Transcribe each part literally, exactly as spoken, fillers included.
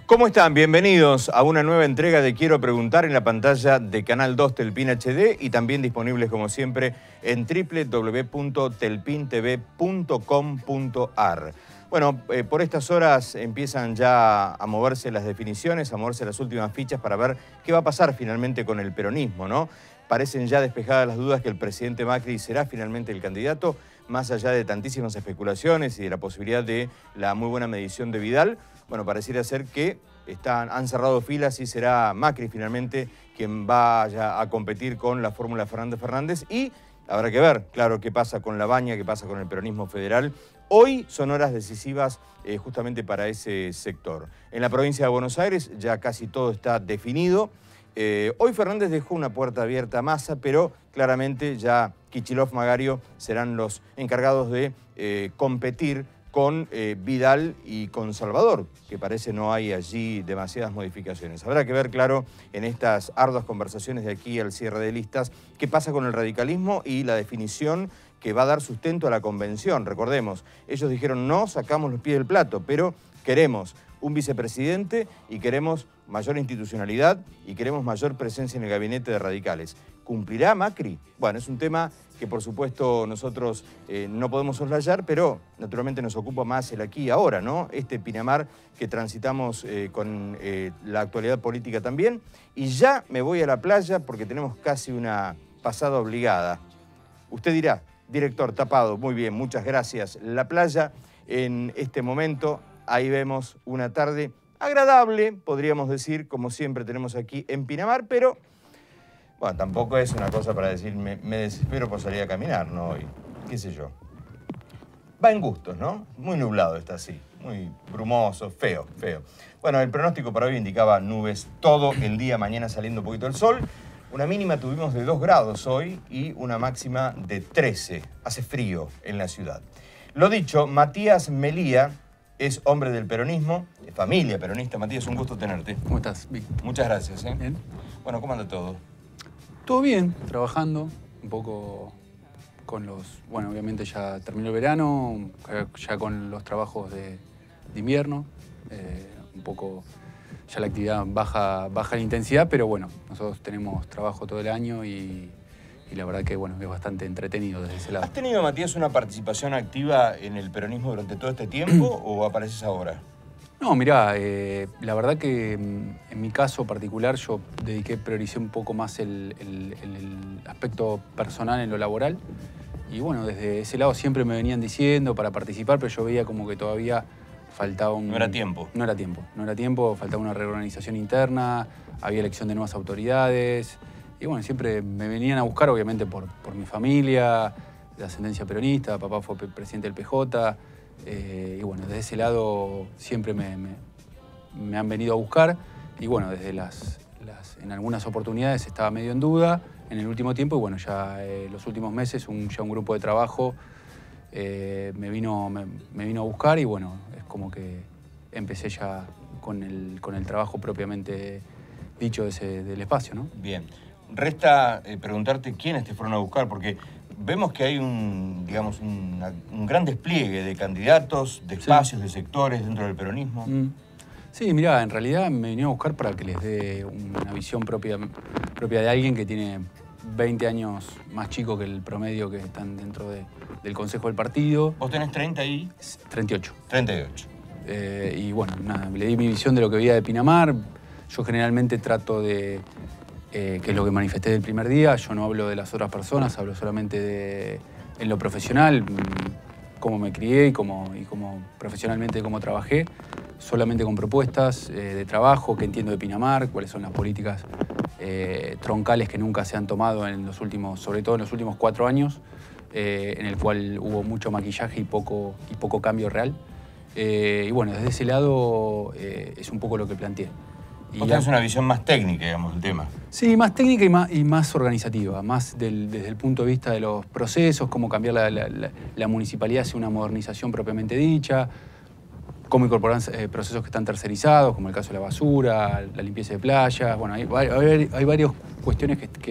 ¿Cómo están? Bienvenidos a una nueva entrega de Quiero Preguntar en la pantalla de Canal dos Telpin H D y también disponibles como siempre en doble u doble u doble u punto telpin t v punto com punto a r. Bueno, eh, por estas horas empiezan ya a moverse las definiciones, a moverse las últimas fichas para ver qué va a pasar finalmente con el peronismo, ¿no? Parecen ya despejadas las dudas que el presidente Macri será finalmente el candidato, más allá de tantísimas especulaciones y de la posibilidad de la muy buena medición de Vidal. Bueno, pareciera ser que están, han cerrado filas y será Macri finalmente quien vaya a competir con la fórmula Fernández Fernández y habrá que ver, claro, qué pasa con la baña, qué pasa con el peronismo federal. Hoy son horas decisivas eh, justamente para ese sector. En la provincia de Buenos Aires ya casi todo está definido. Eh, hoy Fernández dejó una puerta abierta a Massa, pero claramente ya Kicillof, Magario serán los encargados de eh, competir con eh, Vidal y con Salvador, que parece no hay allí demasiadas modificaciones. Habrá que ver, claro, en estas arduas conversaciones de aquí al cierre de listas, qué pasa con el radicalismo y la definición que va a dar sustento a la convención. Recordemos, ellos dijeron no, sacamos los pies del plato, pero queremos un vicepresidente y queremos mayor institucionalidad y queremos mayor presencia en el gabinete de radicales. ¿Cumplirá Macri? Bueno, es un tema que por supuesto nosotros eh, no podemos soslayar, pero naturalmente nos ocupa más el aquí y ahora, ¿no? Este Pinamar que transitamos eh, con eh, la actualidad política también. Y ya me voy a la playa porque tenemos casi una pasada obligada. Usted dirá, director, tapado, muy bien, muchas gracias. La playa en este momento, ahí vemos una tarde agradable, podríamos decir, como siempre tenemos aquí en Pinamar, pero bueno, tampoco es una cosa para decir me, me desespero por salir a caminar, ¿no? Hoy, qué sé yo. Va en gustos, ¿no? Muy nublado está así, muy brumoso, feo, feo. Bueno, el pronóstico para hoy indicaba nubes todo el día, mañana saliendo un poquito el sol. Una mínima tuvimos de dos grados hoy y una máxima de trece. Hace frío en la ciudad. Lo dicho, Matías Melía es hombre del peronismo, de familia peronista. Matías, un gusto tenerte. ¿Cómo estás, Vic? Muchas gracias. ¿eh? Bien. Bueno, ¿cómo anda todo? Todo bien, trabajando, un poco con los... Bueno, obviamente ya terminó el verano, ya con los trabajos de, de invierno, eh, un poco ya la actividad baja, baja en intensidad, pero bueno, nosotros tenemos trabajo todo el año y, y la verdad que bueno, es bastante entretenido desde ese lado. ¿Has tenido, Matías, una participación activa en el peronismo durante todo este tiempo o apareces ahora? No, mirá, eh, la verdad que en mi caso particular yo dediqué, prioricé un poco más el, el, el aspecto personal en lo laboral. Y bueno, desde ese lado siempre me venían diciendo para participar, pero yo veía como que todavía faltaba un... No era tiempo. No era tiempo, no era tiempo, faltaba una reorganización interna, había elección de nuevas autoridades. Y bueno, siempre me venían a buscar, obviamente, por, por mi familia, de ascendencia peronista, papá fue presidente del P J. Eh, y bueno, desde ese lado siempre me, me, me han venido a buscar y bueno, desde las, las, en algunas oportunidades estaba medio en duda en el último tiempo y bueno, ya eh, los últimos meses un, ya un grupo de trabajo eh, me, vino, me, me vino a buscar y bueno, es como que empecé ya con el, con el trabajo propiamente dicho de ese, del espacio, ¿no? Bien. Resta eh, preguntarte quiénes te fueron a buscar, porque vemos que hay un, digamos, un, un gran despliegue de candidatos, de espacios, sí, de sectores dentro del peronismo. Mm. Sí, mirá, en realidad me vinieron a buscar para que les dé una visión propia, propia de alguien que tiene veinte años más chico que el promedio que están dentro de, del Consejo del Partido. ¿Vos tenés treinta y...? treinta y ocho. treinta y ocho. Eh, y bueno, nada, le di mi visión de lo que veía de Pinamar. Yo generalmente trato de... Eh, que es lo que manifesté del primer día, yo no hablo de las otras personas, hablo solamente de en lo profesional, cómo me crié y cómo, y cómo profesionalmente cómo trabajé, solamente con propuestas eh, de trabajo, que entiendo de Pinamar, cuáles son las políticas eh, troncales que nunca se han tomado en los últimos, sobre todo en los últimos cuatro años, eh, en el cual hubo mucho maquillaje y poco, y poco cambio real. Eh, y bueno, desde ese lado eh, es un poco lo que planteé. Vos tenés una visión más técnica, digamos, del tema. Sí, más técnica y más, y más organizativa, más del, desde el punto de vista de los procesos, cómo cambiar la, la, la, la municipalidad hacia una modernización propiamente dicha, cómo incorporar eh, procesos que están tercerizados, como el caso de la basura, la limpieza de playas. Bueno, hay, hay, hay varias cuestiones que, que,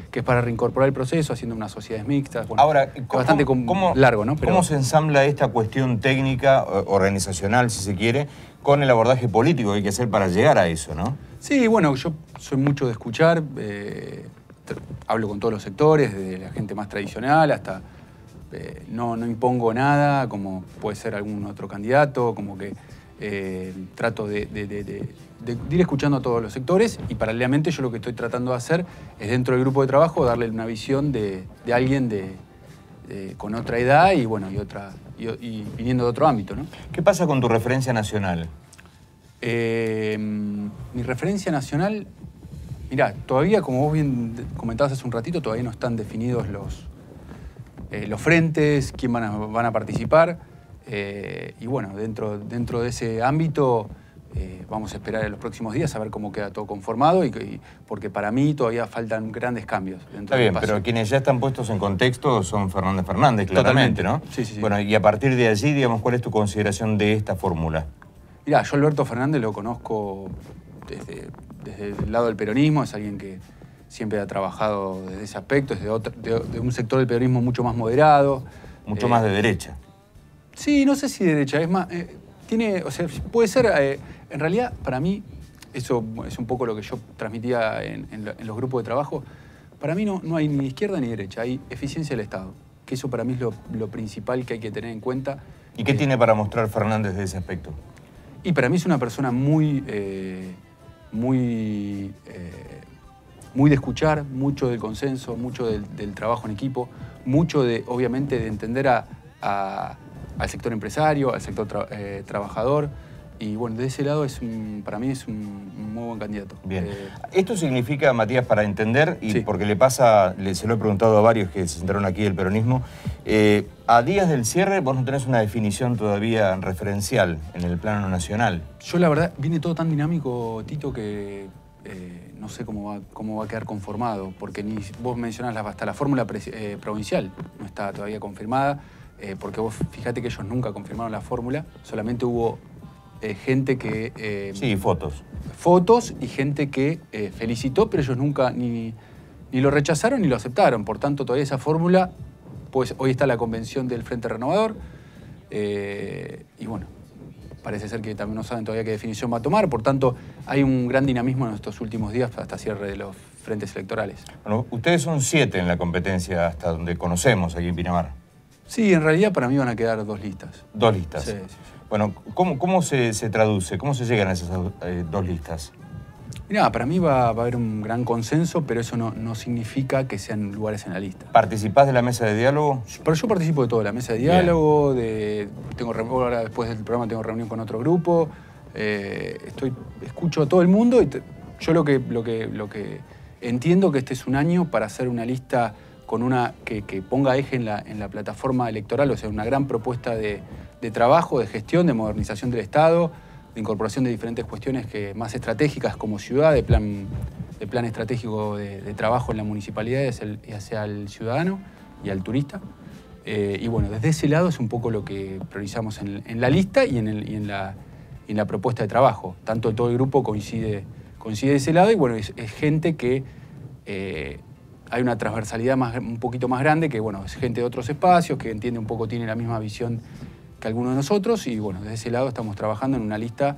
que es para reincorporar el proceso, haciendo unas sociedades mixtas. Bueno, Ahora, es ¿cómo, bastante cómo, largo, ¿no? Pero, ¿cómo se ensambla esta cuestión técnica, organizacional, si se quiere, con el abordaje político que hay que hacer para llegar a eso, ¿no? Sí, bueno, yo soy mucho de escuchar, eh, hablo con todos los sectores, desde la gente más tradicional hasta... Eh, no, no impongo nada, como puede ser algún otro candidato, como que eh, trato de, de, de, de, de ir escuchando a todos los sectores y paralelamente yo lo que estoy tratando de hacer es dentro del grupo de trabajo darle una visión de, de alguien de, de, con otra edad y, bueno, y, otra, y, y viniendo de otro ámbito, ¿no? ¿Qué pasa con tu referencia nacional? Eh, mi referencia nacional, mirá, todavía, como vos bien comentabas hace un ratito, todavía no están definidos los... Eh, los frentes, quién van a, van a participar. Eh, y bueno, dentro, dentro de ese ámbito eh, vamos a esperar en los próximos días a ver cómo queda todo conformado, y, y, porque para mí todavía faltan grandes cambios. Dentro Está bien, pero quienes ya están puestos en contexto son Fernández Fernández, claramente, Totalmente, ¿no? Sí, sí, sí. Bueno, y a partir de allí, digamos, ¿cuál es tu consideración de esta fórmula? Mirá, yo Alberto Fernández lo conozco desde, desde el lado del peronismo, es alguien que siempre ha trabajado desde ese aspecto, desde otro, de, de un sector del peronismo mucho más moderado. Mucho eh, más de derecha. Sí, no sé si de derecha, es más, eh, tiene, o sea, puede ser, eh, en realidad, para mí, eso es un poco lo que yo transmitía en, en, en los grupos de trabajo, para mí no, no hay ni izquierda ni derecha, hay eficiencia del Estado, que eso para mí es lo, lo principal que hay que tener en cuenta. ¿Y qué eh, tiene para mostrar Fernández de ese aspecto? Y para mí es una persona muy, eh, muy... Eh, muy de escuchar, mucho del consenso, mucho del, del trabajo en equipo, mucho de, obviamente, de entender a, a, al sector empresario, al sector tra eh, trabajador. Y bueno, de ese lado, es un, para mí es un, un muy buen candidato. Bien. Eh, Esto significa, Matías, para entender, y sí. porque le pasa, le, se lo he preguntado a varios que se sentaron aquí del peronismo, eh, a días del cierre vos no tenés una definición todavía referencial en el plano nacional. Yo, la verdad, viene todo tan dinámico, Tito, que... Eh, no sé cómo va, cómo va a quedar conformado, porque ni vos mencionás la, hasta la fórmula eh, provincial no está todavía confirmada, eh, porque vos fíjate que ellos nunca confirmaron la fórmula, solamente hubo eh, gente que... Eh, sí, fotos. Fotos y gente que eh, felicitó, pero ellos nunca ni, ni lo rechazaron ni lo aceptaron, por tanto todavía esa fórmula, pues hoy está la convención del Frente Renovador, eh, y bueno, parece ser que también no saben todavía qué definición va a tomar, por tanto hay un gran dinamismo en estos últimos días hasta cierre de los frentes electorales. Bueno, ustedes son siete en la competencia hasta donde conocemos aquí en Pinamar. Sí, en realidad para mí van a quedar dos listas. Dos listas. Sí, sí, sí. Bueno, ¿cómo, cómo se, se traduce? ¿Cómo se llegan a esas eh, dos listas? Mirá, para mí va, va a haber un gran consenso, pero eso no, no significa que sean lugares en la lista. ¿Participás de la mesa de diálogo? Pero yo participo de todo, la mesa de diálogo, de, tengo, ahora después del programa tengo reunión con otro grupo, eh, estoy, escucho a todo el mundo y te, yo lo que, lo, que, lo que entiendo que este es un año para hacer una lista con una, que, que ponga eje en la, en la plataforma electoral, o sea, una gran propuesta de, de trabajo, de gestión, de modernización del Estado, de incorporación de diferentes cuestiones que, más estratégicas como ciudad, de plan, de plan estratégico de, de trabajo en la municipalidad hacia el, hacia el ciudadano y al turista. Eh, y bueno, desde ese lado es un poco lo que priorizamos en, en la lista y en, el, y, en la, y en la propuesta de trabajo. Tanto todo el grupo coincide, coincide de ese lado y bueno, es, es gente que eh, hay una transversalidad más, un poquito más grande, que bueno, es gente de otros espacios, que entiende un poco, tiene la misma visión que algunos de nosotros y bueno, desde ese lado estamos trabajando en una lista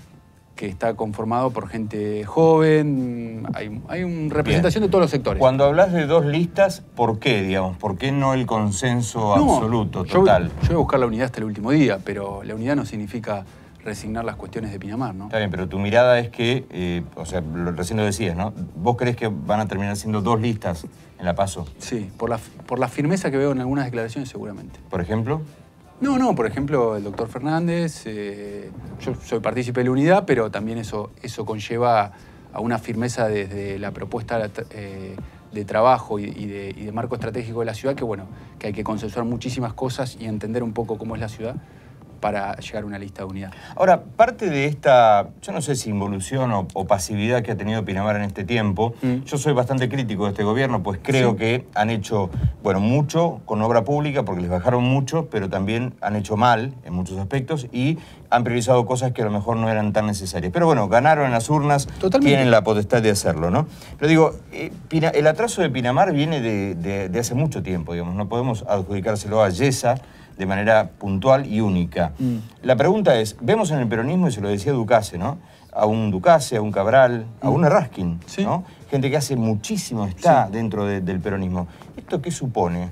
que está conformado por gente joven, hay, hay una representación Bien. de todos los sectores. Cuando hablas de dos listas, ¿por qué, digamos? ¿Por qué no el consenso no, absoluto, total? Yo, yo voy a buscar la unidad hasta el último día, pero la unidad no significa resignar las cuestiones de Pinamar, ¿no? Está bien, pero tu mirada es que, eh, o sea, lo, recién lo decías, ¿no? ¿Vos creés que van a terminar siendo dos listas en la PASO? Sí, por la, por la firmeza que veo en algunas declaraciones seguramente. ¿Por ejemplo? No, no, por ejemplo, el doctor Fernández, eh, yo soy partícipe de la unidad, pero también eso, eso conlleva a una firmeza desde la propuesta eh, de trabajo y, y, de, y de marco estratégico de la ciudad, que bueno, que hay que consensuar muchísimas cosas y entender un poco cómo es la ciudad para llegar a una lista de unidad. Ahora, parte de esta, yo no sé si involución o, o pasividad que ha tenido Pinamar en este tiempo, mm. yo soy bastante crítico de este gobierno, pues creo sí. que han hecho bueno, mucho con obra pública porque les bajaron mucho, pero también han hecho mal en muchos aspectos y han priorizado cosas que a lo mejor no eran tan necesarias. Pero bueno, ganaron en las urnas, Totalmente. Tienen la potestad de hacerlo, ¿no? Pero digo, eh, Pina, el atraso de Pinamar viene de, de, de hace mucho tiempo, digamos, no podemos adjudicárselo a Yesa de manera puntual y única. Mm. La pregunta es, vemos en el peronismo, y se lo decía Ducase, ¿no? A un Ducase, a un Cabral, mm. a un Errázquin, sí. ¿no? Gente que hace muchísimo está sí. dentro de, del peronismo. ¿Esto qué supone?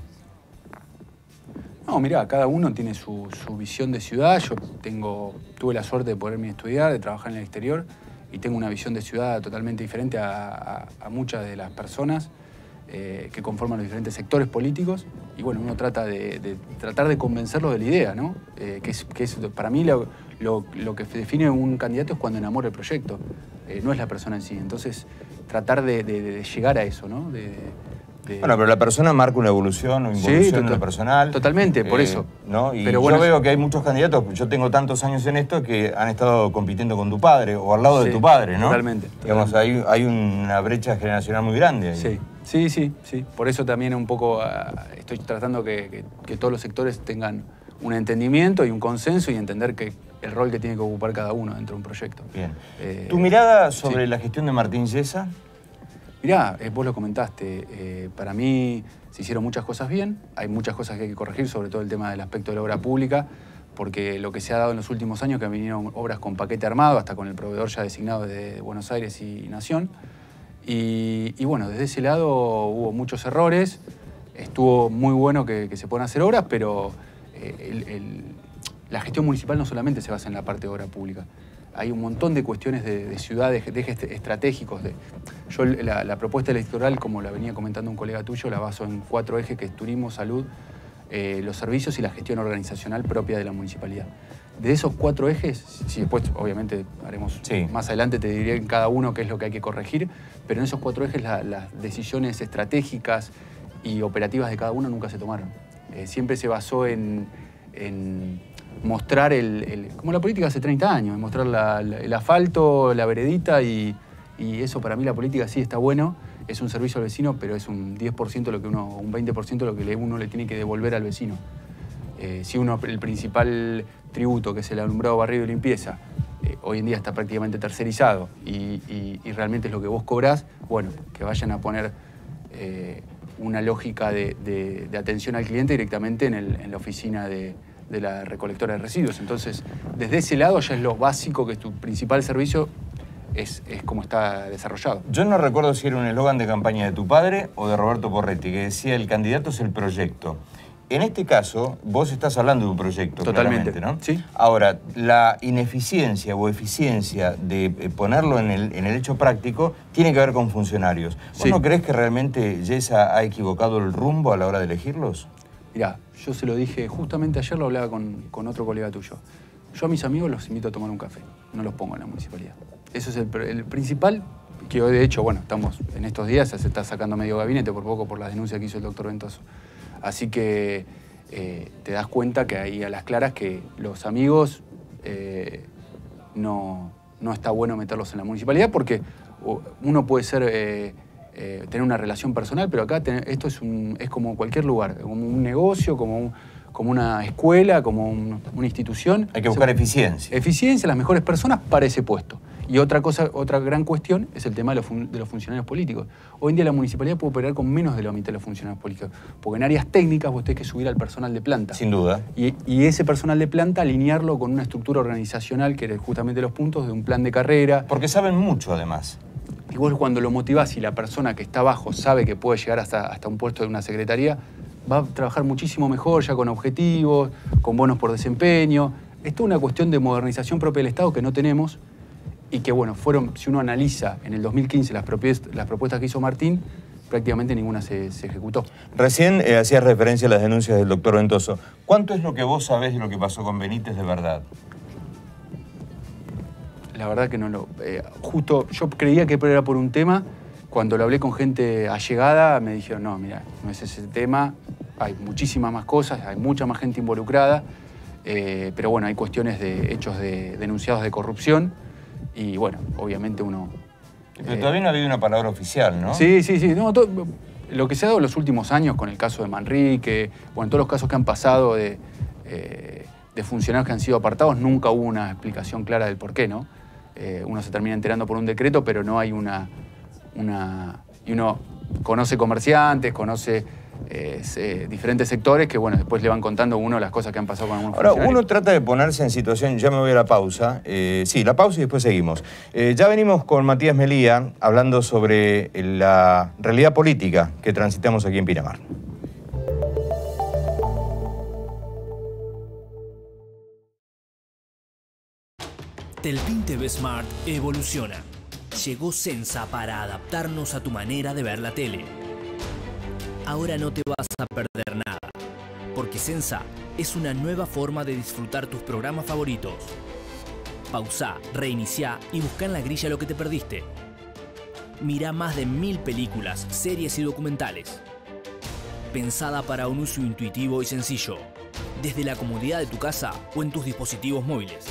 No, mirá, cada uno tiene su, su visión de ciudad. Yo tengo, tuve la suerte de poderme estudiar, de trabajar en el exterior, y tengo una visión de ciudad totalmente diferente a, a, a muchas de las personas eh, que conforman los diferentes sectores políticos. Y bueno, uno trata de, de tratar de convencerlos de la idea, ¿no? Eh, que, es, que es, para mí lo, lo, lo que define un candidato es cuando enamora el proyecto, eh, no es la persona en sí. Entonces, tratar de, de, de llegar a eso, ¿no? De, de... Bueno, pero la persona marca una evolución o involución sí, total, en lo personal. Totalmente, por eh, eso. ¿no? Y pero bueno, yo veo que hay muchos candidatos, yo tengo tantos años en esto, que han estado compitiendo con tu padre o al lado sí, de tu padre, ¿no? Totalmente. Digamos, totalmente. Hay, hay una brecha generacional muy grande ahí. Sí, sí, sí, sí. Por eso también un poco uh, estoy tratando que, que, que todos los sectores tengan un entendimiento y un consenso y entender que el rol que tiene que ocupar cada uno dentro de un proyecto. Bien. Eh, ¿Tu mirada sobre sí. la gestión de Martín Yesa? Mirá, eh, vos lo comentaste, eh, para mí se hicieron muchas cosas bien, hay muchas cosas que hay que corregir, sobre todo el tema del aspecto de la obra pública, porque lo que se ha dado en los últimos años, que vinieron obras con paquete armado, hasta con el proveedor ya designado de Buenos Aires y Nación, y, y bueno, desde ese lado hubo muchos errores, estuvo muy bueno que, que se puedan hacer obras, pero eh, el, el, la gestión municipal no solamente se basa en la parte de obra pública. Hay un montón de cuestiones de, de ciudades, de ejes estratégicos. De, yo la, la propuesta electoral, como la venía comentando un colega tuyo, la baso en cuatro ejes, que es turismo, salud, eh, los servicios y la gestión organizacional propia de la municipalidad. De esos cuatro ejes, si después obviamente haremos sí. más adelante, te diré en cada uno qué es lo que hay que corregir, pero en esos cuatro ejes la, las decisiones estratégicas y operativas de cada uno nunca se tomaron. Eh, siempre se basó en... en mostrar el, el, como la política hace treinta años, mostrar la, la, el asfalto, la veredita y, y eso para mí la política sí está bueno, es un servicio al vecino, pero es un diez por ciento lo que uno, un veinte por ciento lo que uno le tiene que devolver al vecino. Eh, si uno, el principal tributo, que es el alumbrado, barrido y limpieza, eh, hoy en día está prácticamente tercerizado y, y, y realmente es lo que vos cobrás, bueno, que vayan a poner eh, una lógica de, de, de atención al cliente directamente en, el, en la oficina de de la recolectora de residuos. Entonces, desde ese lado ya es lo básico, que tu principal servicio es, es como está desarrollado. Yo no recuerdo si era un eslogan de campaña de tu padre o de Roberto Porretti, que decía el candidato es el proyecto. En este caso, vos estás hablando de un proyecto, totalmente, ¿no? Sí. Ahora, la ineficiencia o eficiencia de ponerlo en el, en el hecho práctico tiene que ver con funcionarios. ¿Vos sí. no creés que realmente Yesa ha equivocado el rumbo a la hora de elegirlos? Mirá, yo se lo dije, justamente ayer lo hablaba con, con otro colega tuyo. Yo a mis amigos los invito a tomar un café, no los pongo en la municipalidad. Eso es el, el principal, que hoy de hecho, bueno, estamos en estos días, se está sacando medio gabinete por poco por la denuncia que hizo el doctor Ventoso. Así que eh, te das cuenta que ahí a las claras que los amigos eh, no, no está bueno meterlos en la municipalidad porque uno puede ser... Eh, Eh, tener una relación personal, pero acá ten, esto es, un, es como cualquier lugar, como un negocio, como, un, como una escuela, como un, una institución. Hay que buscar Se, eficiencia. Eficiencia, las mejores personas para ese puesto. Y otra cosa, otra gran cuestión es el tema de los, fun, de los funcionarios políticos. Hoy en día la municipalidad puede operar con menos de la mitad de los funcionarios políticos, porque en áreas técnicas vos tenés que subir al personal de planta. Sin duda. Y, y ese personal de planta alinearlo con una estructura organizacional, que es justamente los puntos de un plan de carrera. Porque saben mucho, además. Igual cuando lo motivás y la persona que está abajo sabe que puede llegar hasta, hasta un puesto de una secretaría, va a trabajar muchísimo mejor, ya con objetivos, con bonos por desempeño. Es toda una cuestión de modernización propia del Estado que no tenemos y que, bueno, fueron, si uno analiza en el dos mil quince las, las propuestas que hizo Martín, prácticamente ninguna se, se ejecutó. Recién eh, hacías referencia a las denuncias del doctor Ventoso. ¿Cuánto es lo que vos sabés de lo que pasó con Benítez de verdad? La verdad que no lo... Eh, justo yo creía que era por un tema. Cuando lo hablé con gente allegada me dijeron, no, mira, no es ese tema. Hay muchísimas más cosas, hay mucha más gente involucrada. Eh, pero bueno, hay cuestiones de hechos de, denunciados de corrupción. Y bueno, obviamente uno... Pero eh, todavía no ha habido una palabra oficial, ¿no? Sí, sí, sí. No, todo, lo que se ha dado en los últimos años con el caso de Manrique, bueno, todos los casos que han pasado de, eh, de funcionarios que han sido apartados, nunca hubo una explicación clara del por qué, ¿no? Eh, uno se termina enterando por un decreto, pero no hay una... una y uno conoce comerciantes, conoce eh, se, diferentes sectores que, bueno, después le van contando uno las cosas que han pasado con algunos Ahora, funcionarios. uno trata de ponerse en situación, ya me voy a la pausa, eh, sí, la pausa y después seguimos. Eh, ya venimos con Matías Melía hablando sobre la realidad política que transitamos aquí en Pinamar. Telpin T V Smart evoluciona. Llegó Sensa para adaptarnos a tu manera de ver la tele. Ahora no te vas a perder nada, porque Sensa es una nueva forma de disfrutar tus programas favoritos. Pausá, reiniciá y buscá en la grilla lo que te perdiste. Mirá más de mil películas, series y documentales. Pensada para un uso intuitivo y sencillo, desde la comodidad de tu casa o en tus dispositivos móviles.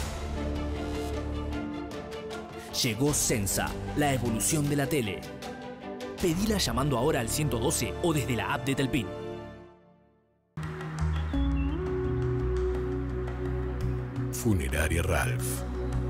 Llegó Sensa, la evolución de la tele. Pedila llamando ahora al ciento doce o desde la app de Telpin. Funeraria Ralph.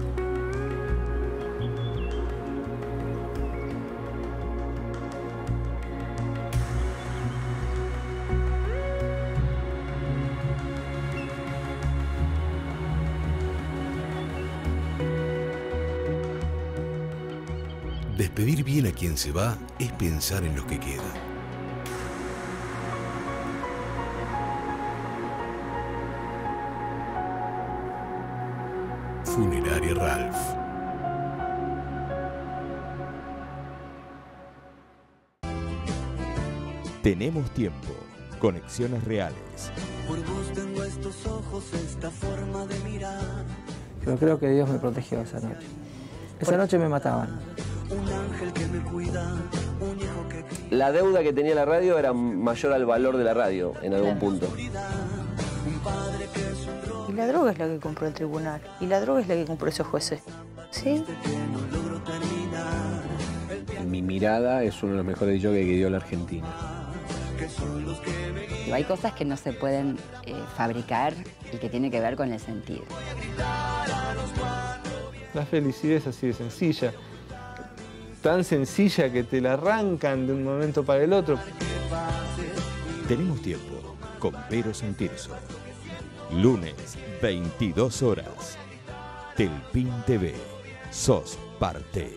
Despedir bien a quien se va es pensar en los que quedan. Funeraria Ralph. Tenemos tiempo. Conexiones reales. Por vos tengo estos ojos, esta forma de mirar. Yo creo que Dios me protegió esa noche. Esa noche me mataban. Un ángel que me cuida, un hijo que cría. La deuda que tenía la radio era mayor al valor de la radio en algún punto. Un padre que es un droga. Y la droga es la que compró el tribunal. Y la droga es la que compró esos jueces. ¿Sí? Que no logro terminar. Mi mirada es uno de los mejores jockeys que dio la Argentina. Que son los que me guían. Hay cosas que no se pueden eh, fabricar y que tiene que ver con el sentido. La felicidad es así de sencilla. Tan sencilla que te la arrancan de un momento para el otro. Tenemos tiempo con Vero Santirso. Lunes, veintidós horas. Telpin T V. Sos parte.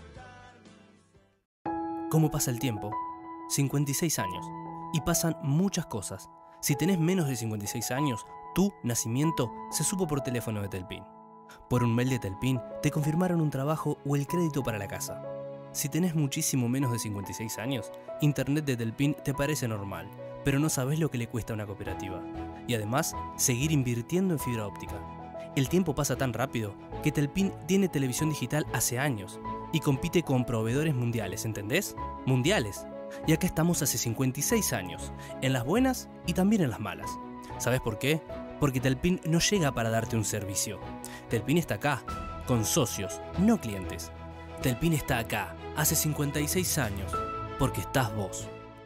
¿Cómo pasa el tiempo? cincuenta y seis años. Y pasan muchas cosas. Si tenés menos de cincuenta y seis años, tu nacimiento se supo por teléfono de Telpin. Por un mail de Telpin te confirmaron un trabajo o el crédito para la casa. Si tenés muchísimo menos de cincuenta y seis años, Internet de Telpin te parece normal, pero no sabés lo que le cuesta a una cooperativa. Y además, seguir invirtiendo en fibra óptica. El tiempo pasa tan rápido que Telpin tiene televisión digital hace años y compite con proveedores mundiales, ¿entendés? Mundiales. Y acá estamos hace cincuenta y seis años, en las buenas y también en las malas. ¿Sabés por qué? Porque Telpin no llega para darte un servicio. Telpin está acá, con socios, no clientes. Telpin está acá, hace cincuenta y seis años, porque estás vos.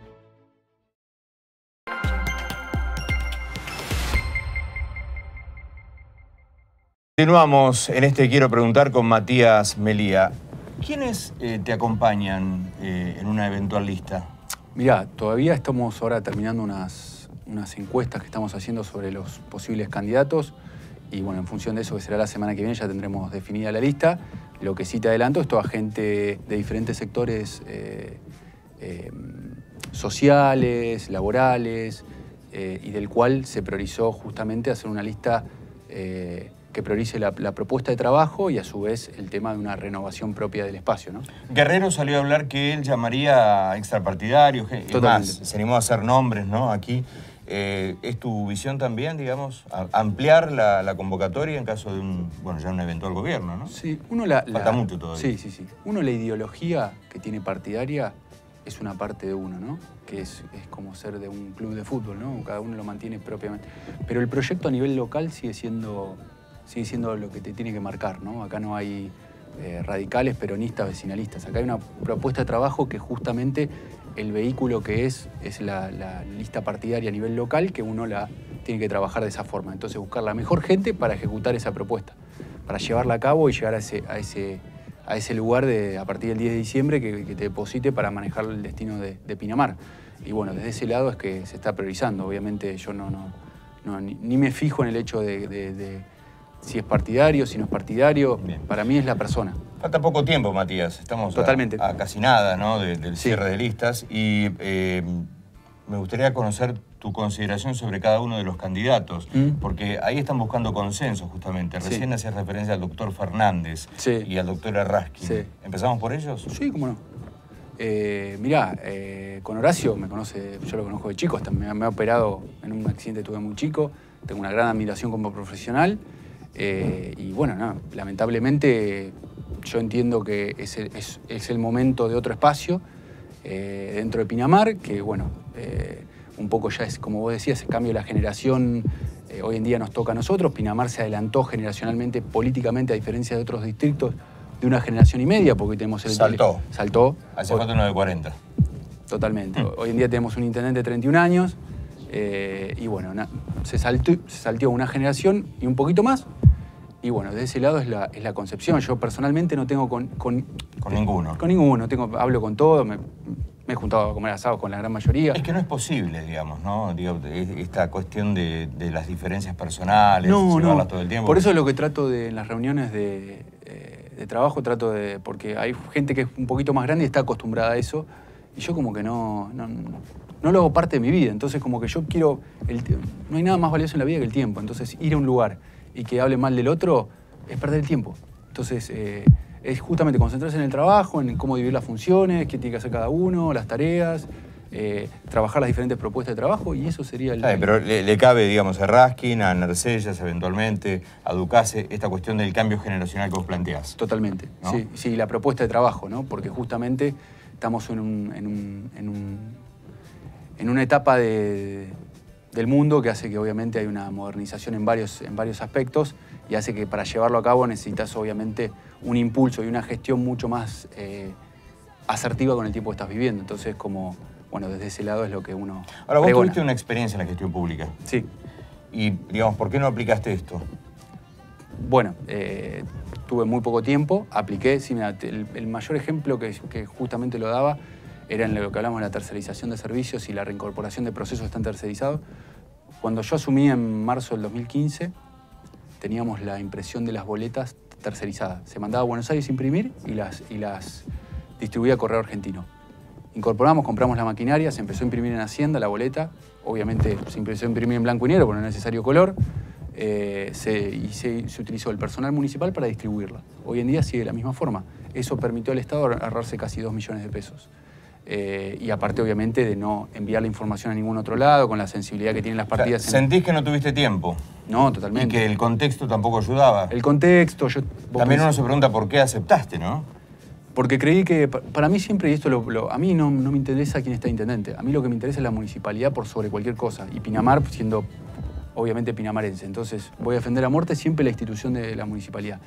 Continuamos en este Quiero Preguntar con Matías Melía. ¿Quiénes eh, te acompañan eh, en una eventual lista? Mirá, todavía estamos ahora terminando unas, unas encuestas que estamos haciendo sobre los posibles candidatos y bueno, en función de eso, que será la semana que viene, ya tendremos definida la lista. Lo que sí te adelanto es toda gente de diferentes sectores eh, eh, sociales, laborales, eh, y del cual se priorizó justamente hacer una lista eh, que priorice la, la propuesta de trabajo y a su vez el tema de una renovación propia del espacio, ¿no? Guerrero salió a hablar que él llamaría a extrapartidarios, es más, se animó a hacer nombres, ¿no? Aquí. Eh, ¿Es tu visión también, digamos, a ampliar la, la convocatoria en caso de un, bueno, ya un eventual gobierno, ¿no? Sí, uno la... Falta la, mucho todavía. Sí, sí, sí. Uno la ideología que tiene partidaria es una parte de uno, ¿no? Que es, es como ser de un club de fútbol, ¿no? Cada uno lo mantiene propiamente. Pero el proyecto a nivel local sigue siendo, sigue siendo lo que te tiene que marcar, ¿no? Acá no hay eh, radicales, peronistas, vecinalistas. Acá hay una propuesta de trabajo que justamente el vehículo que es, es la, la lista partidaria a nivel local, que uno la tiene que trabajar de esa forma. Entonces buscar la mejor gente para ejecutar esa propuesta, para llevarla a cabo y llegar a ese, a ese, a ese lugar de, a partir del diez de diciembre que, que te deposite para manejar el destino de, de Pinamar. Y bueno, desde ese lado es que se está priorizando. Obviamente yo no, no, no ni, ni me fijo en el hecho de, de, de si es partidario, si no es partidario. Bien. Para mí es la persona. Falta poco tiempo, Matías. Estamos Totalmente. A, a casi nada, ¿no? de, del cierre sí. de listas. Y eh, me gustaría conocer tu consideración sobre cada uno de los candidatos, ¿Mm? porque ahí están buscando consenso justamente. Recién sí. hacías referencia al doctor Fernández sí. y al doctor Arrasquín. Sí. ¿Empezamos por ellos? Sí, cómo no. Eh, mirá, eh, con Horacio me conoce, yo lo conozco de chico, hasta me, me ha operado en un accidente que tuve muy chico, tengo una gran admiración como profesional eh, y bueno, no, lamentablemente yo entiendo que es el, es, es el momento de otro espacio eh, dentro de Pinamar, que bueno, eh, un poco ya es, como vos decías, el cambio de la generación eh, hoy en día nos toca a nosotros. Pinamar se adelantó generacionalmente, políticamente, a diferencia de otros distritos, de una generación y media, porque tenemos el... Saltó. Saltó. Hace falta uno de cuarenta. Totalmente. Mm. Hoy en día tenemos un intendente de treinta y un años eh, y bueno, na, se, saltó, se salteó una generación y un poquito más. Y bueno, de ese lado es la, es la concepción. Yo personalmente no tengo con... Con, con ninguno. Con ninguno. Tengo, hablo con todos, me, me he juntado a comer asados con la gran mayoría. Es que no es posible, digamos, ¿no? Digo, esta cuestión de, de las diferencias personales, no, llevarlas no. todo el tiempo. Por eso es lo que trato de, en las reuniones de, eh, de trabajo, trato de... Porque hay gente que es un poquito más grande y está acostumbrada a eso. Y yo como que no, no, no lo hago parte de mi vida. Entonces como que yo quiero... El, no hay nada más valioso en la vida que el tiempo. Entonces ir a un lugar y que hable mal del otro es perder el tiempo. Entonces eh, es justamente concentrarse en el trabajo, en cómo dividir las funciones, qué tiene que hacer cada uno, las tareas, eh, trabajar las diferentes propuestas de trabajo y eso sería el... Sí, pero le, le cabe, digamos, a Arrasquín, a Nercellas eventualmente, a Ducase, esta cuestión del cambio generacional que vos planteás. Totalmente, ¿no? sí, sí, la propuesta de trabajo, ¿no? Porque justamente estamos en, un, en, un, en, un, en una etapa de, del mundo que hace que obviamente hay una modernización en varios, en varios aspectos y hace que para llevarlo a cabo necesitas obviamente un impulso y una gestión mucho más eh, asertiva con el tiempo que estás viviendo. Entonces, como, bueno, desde ese lado es lo que uno... Ahora, vos pregona. tuviste una experiencia en la gestión pública. Sí. Y, digamos, ¿por qué no aplicaste esto? Bueno, eh, tuve muy poco tiempo, apliqué, sí, mira, el, el mayor ejemplo que, que justamente lo daba era en lo que hablamos de la tercerización de servicios y la reincorporación de procesos que están tercerizados. Cuando yo asumí en marzo del dos mil quince, teníamos la impresión de las boletas tercerizadas. Se mandaba a Buenos Aires a imprimir y las, y las distribuía a Correo Argentino. Incorporamos, compramos la maquinaria, se empezó a imprimir en Hacienda la boleta. Obviamente se empezó a imprimir en blanco y negro porque no era necesario color. Eh, se, y se, se utilizó el personal municipal para distribuirla. Hoy en día sigue de la misma forma. Eso permitió al Estado ahorrarse casi dos millones de pesos. Eh, y aparte, obviamente, de no enviar la información a ningún otro lado, con la sensibilidad que tienen las partidas. O sea, ¿sentís que no tuviste tiempo? No, totalmente. Y que el contexto tampoco ayudaba. El contexto... Yo, También uno se pregunta por qué aceptaste, ¿no? Porque creí que, para mí siempre, y esto lo, lo, a mí no, no me interesa quién está intendente, a mí lo que me interesa es la municipalidad por sobre cualquier cosa. Y Pinamar siendo, obviamente, pinamarense. Entonces, voy a defender a muerte siempre la institución de la municipalidad.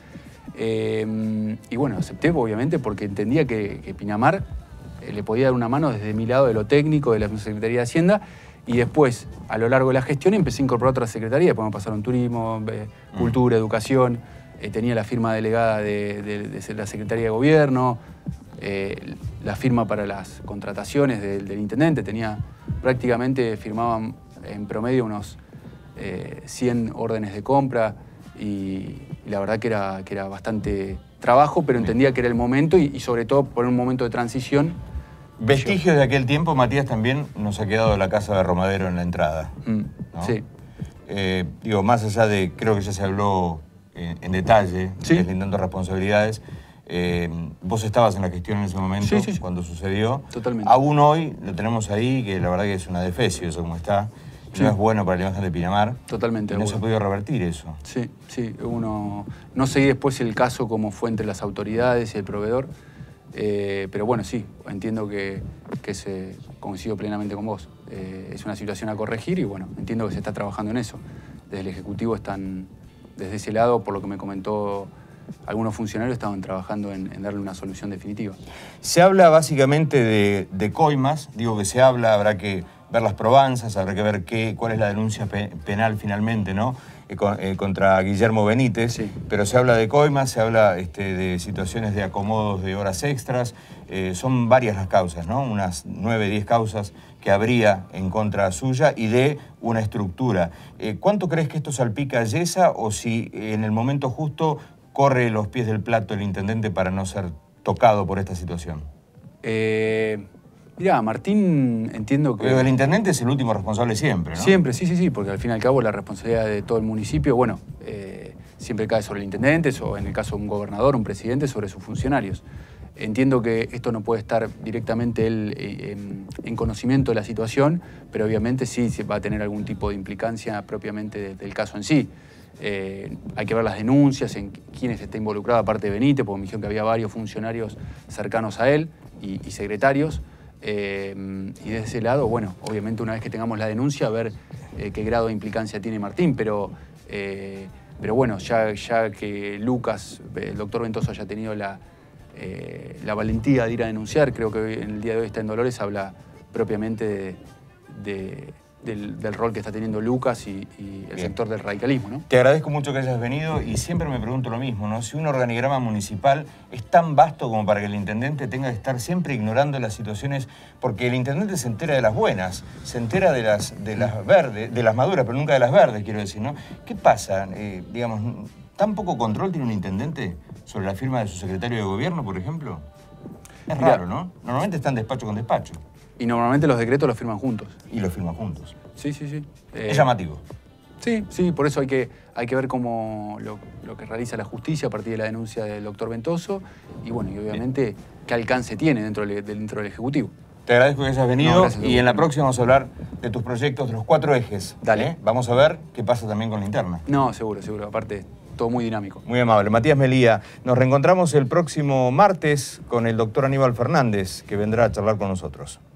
Eh, y bueno, acepté, obviamente, porque entendía que, que Pinamar eh, le podía dar una mano desde mi lado de lo técnico, de la Secretaría de Hacienda, y después, a lo largo de la gestión, empecé a incorporar otras secretarías. Después me pasaron turismo, eh, cultura, mm. educación. Eh, tenía la firma delegada de, de, de la Secretaría de Gobierno, eh, la firma para las contrataciones del, del intendente. Tenía, prácticamente firmaban en promedio unos eh, cien órdenes de compra y, y la verdad que era, que era bastante trabajo, pero entendía que era el momento y, y sobre todo por un momento de transición. Vestigios de aquel tiempo, Matías, también nos ha quedado la casa de Romadero en la entrada. Mm, ¿no? Sí. Eh, digo, más allá de, creo que ya se habló en, en detalle, sí. deslindando responsabilidades. Eh, vos estabas en la gestión en ese momento, sí, sí, sí. cuando sucedió. Totalmente. Aún hoy lo tenemos ahí, que la verdad que es una defecio eso como está. Sí. No es bueno para la imagen de Pinamar. Totalmente. Y no bueno. se ha podido revertir eso. Sí, sí. Uno, no seguí después el caso como fue entre las autoridades y el proveedor. Eh, pero bueno, sí, entiendo que, que se, coincido plenamente con vos. Eh, es una situación a corregir y bueno, entiendo que se está trabajando en eso. Desde el Ejecutivo están, desde ese lado, por lo que me comentó algunos funcionarios estaban trabajando en, en darle una solución definitiva. Se habla básicamente de, de coimas, digo que se habla, habrá que ver las probanzas, habrá que ver qué, cuál es la denuncia pe penal finalmente, ¿no? Eh, con, eh, contra Guillermo Benítez, sí. Pero se habla de coimas, se habla este, de situaciones de acomodos de horas extras, eh, son varias las causas, ¿no? Unas nueve, diez causas que habría en contra suya y de una estructura. Eh, ¿Cuánto crees que esto salpica a Yesa o si en el momento justo corre los pies del plato el intendente para no ser tocado por esta situación? Eh... Mirá, Martín, entiendo que... Pero el intendente es el último responsable siempre, ¿no? Siempre, sí, sí, sí, porque al fin y al cabo la responsabilidad de todo el municipio, bueno, eh, siempre cae sobre el intendente o en el caso de un gobernador, un presidente, sobre sus funcionarios. Entiendo que esto no puede estar directamente él eh, en, en conocimiento de la situación, pero obviamente sí va a tener algún tipo de implicancia propiamente de, del caso en sí. Eh, hay que ver las denuncias, en quiénes está involucrado, aparte de Benítez, porque me dijeron que había varios funcionarios cercanos a él y, y secretarios. Eh, y de ese lado, bueno, obviamente una vez que tengamos la denuncia, a ver eh, qué grado de implicancia tiene Martín, pero, eh, pero bueno, ya, ya que Lucas, el doctor Ventoso, haya tenido la, eh, la valentía de ir a denunciar, creo que hoy, en el día de hoy está en Dolores, habla propiamente de, de, del, del rol que está teniendo Lucas y, y el Bien. sector del radicalismo, ¿no? Te agradezco mucho que hayas venido y siempre me pregunto lo mismo, ¿no? Si un organigrama municipal es tan vasto como para que el intendente tenga que estar siempre ignorando las situaciones, porque el intendente se entera de las buenas, se entera de las, de las verdes, de las maduras, pero nunca de las verdes, quiero decir, ¿no? ¿Qué pasa? Eh, digamos, ¿tan poco control tiene un intendente sobre la firma de su secretario de gobierno, por ejemplo? Es Mira, raro, ¿no? Normalmente están despacho con despacho. Y normalmente los decretos los firman juntos. Y los firman juntos. Sí, sí, sí. Es eh, llamativo. Sí, sí, por eso hay que, hay que ver cómo lo, lo que realiza la justicia a partir de la denuncia del doctor Ventoso y, bueno, y obviamente Bien. qué alcance tiene dentro del, dentro del Ejecutivo. Te agradezco que hayas venido no, y en la próxima vamos a hablar de tus proyectos, de los cuatro ejes. Dale. ¿eh? Vamos a ver qué pasa también con la interna. No, seguro, seguro. Aparte, todo muy dinámico. Muy amable. Matías Melía, nos reencontramos el próximo martes con el doctor Aníbal Fernández, que vendrá a charlar con nosotros.